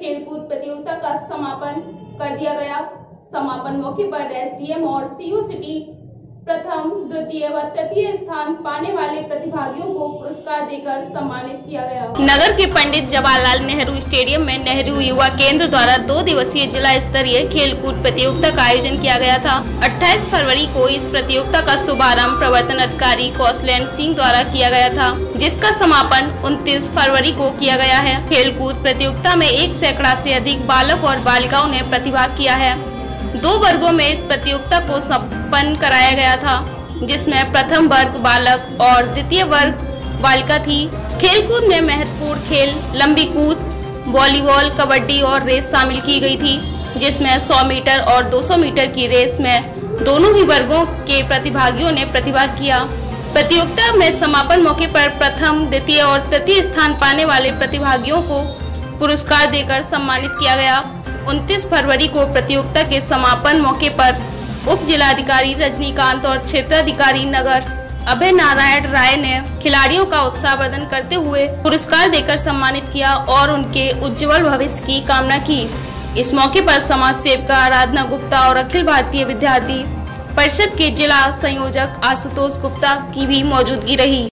खेलकूद प्रतियोगिता का समापन कर दिया गया। समापन मौके पर एसडीएम और सीयू सिटी प्रथम, द्वितीय व तृतीय स्थान पाने वाले प्रतिभागियों को पुरस्कार देकर सम्मानित किया गया। नगर के पंडित जवाहरलाल नेहरू स्टेडियम में नेहरू युवा केंद्र द्वारा 2 दिवसीय जिला स्तरीय खेलकूद प्रतियोगिता का आयोजन किया गया था। 28 फरवरी को इस प्रतियोगिता का शुभारंभ प्रवर्तन अधिकारी कौशलेंद्र सिंह द्वारा किया गया था, जिसका समापन 29 फरवरी को किया गया है। खेलकूद प्रतियोगिता में 1 सैकड़ा से अधिक बालक और बालिकाओं ने प्रतिभाग किया है। 2 वर्गों में इस प्रतियोगिता को संपन्न कराया गया था, जिसमें प्रथम वर्ग बालक और द्वितीय वर्ग बालिका थी। खेलकूद में महत्वपूर्ण खेल लंबी कूद, वॉलीबॉल, कबड्डी और रेस शामिल की गई थी, जिसमें 100 मीटर और 200 मीटर की रेस में दोनों ही वर्गों के प्रतिभागियों ने प्रतिभाग किया। प्रतियोगिता में समापन मौके पर प्रथम, द्वितीय और तृतीय स्थान पाने वाले प्रतिभागियों को पुरस्कार देकर सम्मानित किया गया। 29 फरवरी को प्रतियोगिता के समापन मौके पर उप जिलाधिकारी रजनीकांत और क्षेत्राधिकारी नगर अभय नारायण राय ने खिलाड़ियों का उत्साहवर्धन करते हुए पुरस्कार देकर सम्मानित किया और उनके उज्जवल भविष्य की कामना की। इस मौके पर समाज सेविका आराधना गुप्ता और अखिल भारतीय विद्यार्थी परिषद के जिला संयोजक आशुतोष गुप्ता की भी मौजूदगी रही।